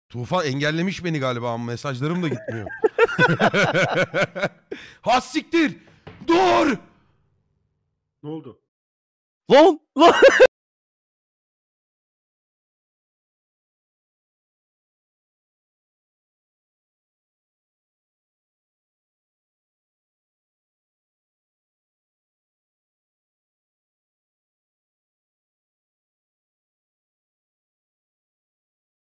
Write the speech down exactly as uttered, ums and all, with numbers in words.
Tufan engellemiş beni galiba ama mesajlarım da gitmiyor. Has siktir. Dur. Ne oldu? Lan lan.